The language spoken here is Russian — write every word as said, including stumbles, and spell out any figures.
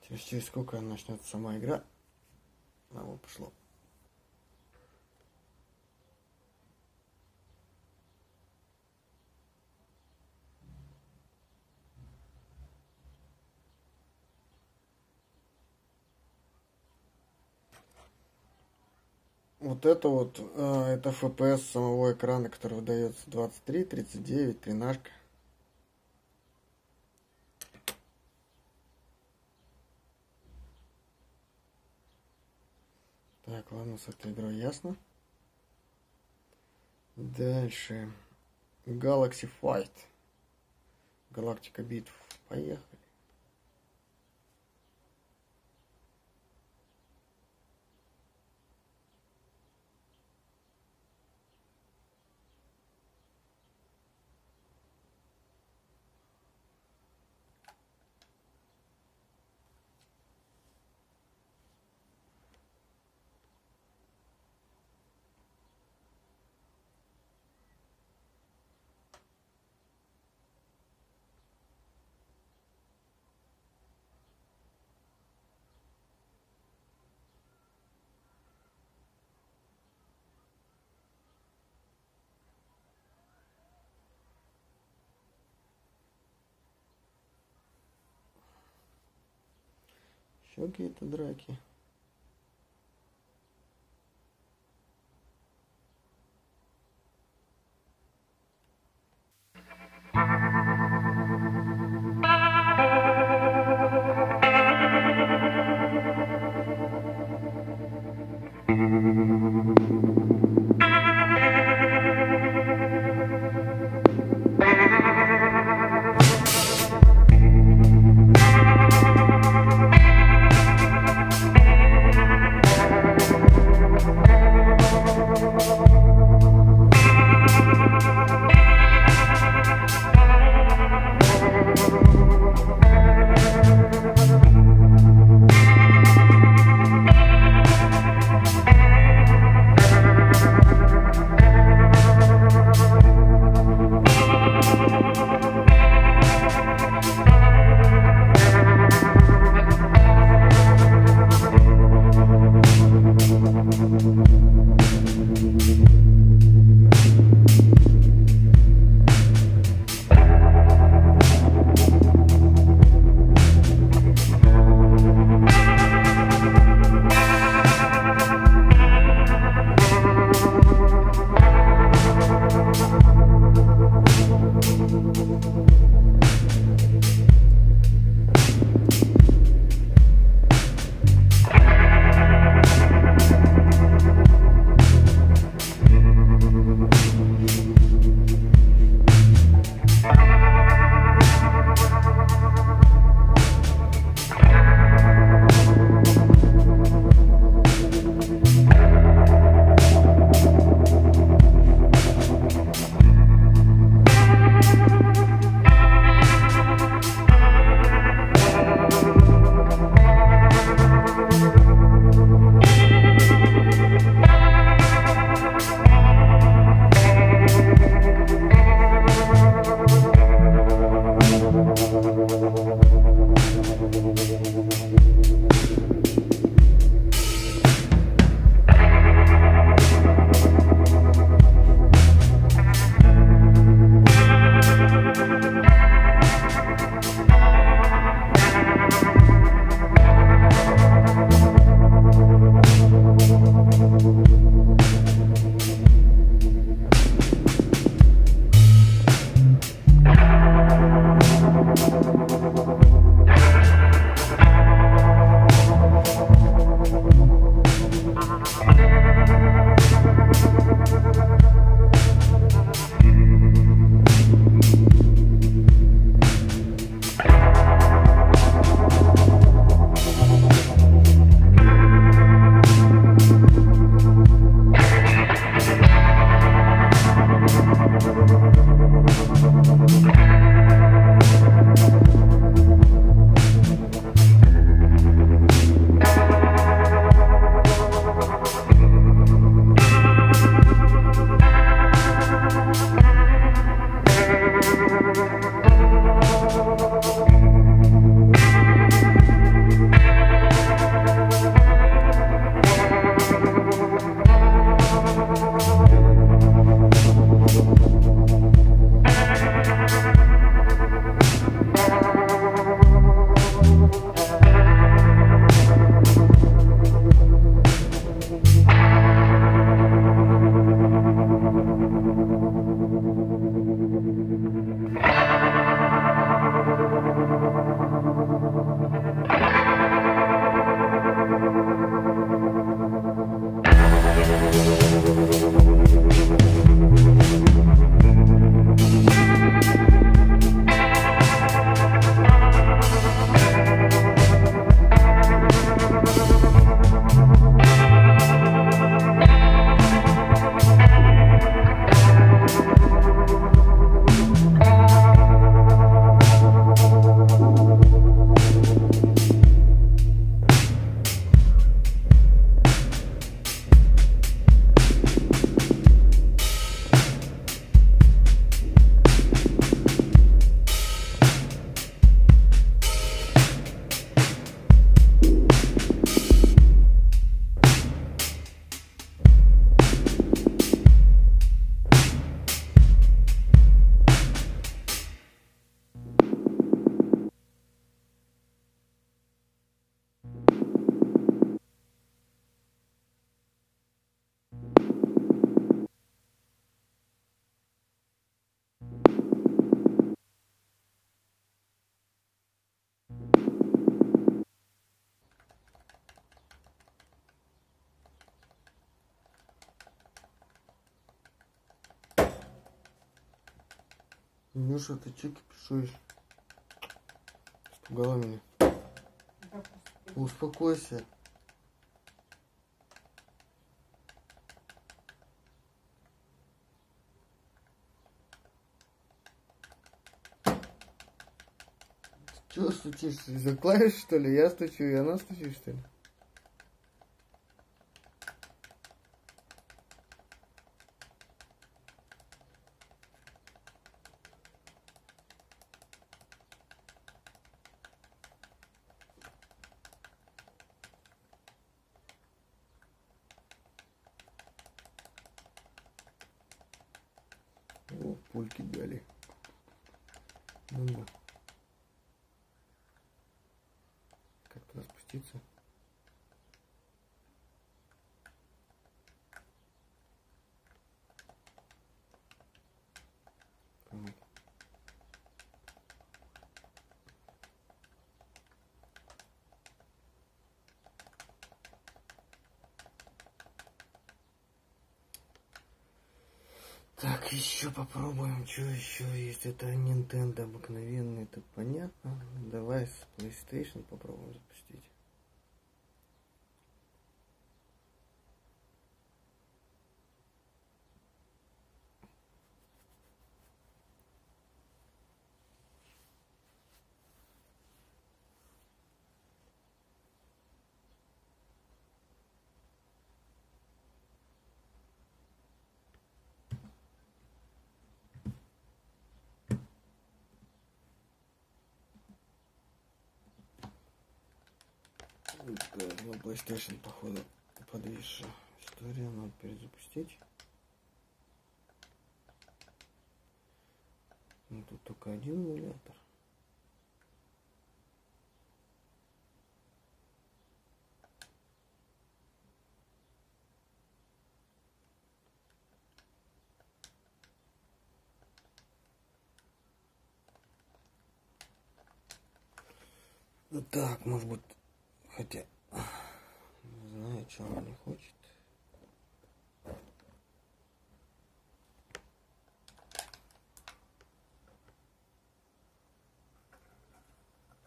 Через, через сколько начнется сама игра. А вот пошло. Вот это вот, э, это эф пи эс самого экрана, который выдается двадцать три, тридцать девять, тринашка. Так, ладно, с этой игрой ясно. Дальше. Galaxy Fight. Галактика битв. Поехали. Еще какие-то драки. Миша, ты че кипишуешь? Испугала меня. Успокойся. Че стучишься? Из-за клавиш, что ли? Я стучу, и она стучит, что ли? О, пульки дали. Ну, как-то спуститься. Вот. Так, еще попробуем, что еще есть. Это Nintendo обыкновенный, это понятно. Давай с PlayStation попробуем запустить. На PlayStation, походу, подвисшая история, надо перезапустить. Ну, тут только один эмулятор. Ну так, может быть, хотя не знаю, чего она не хочет.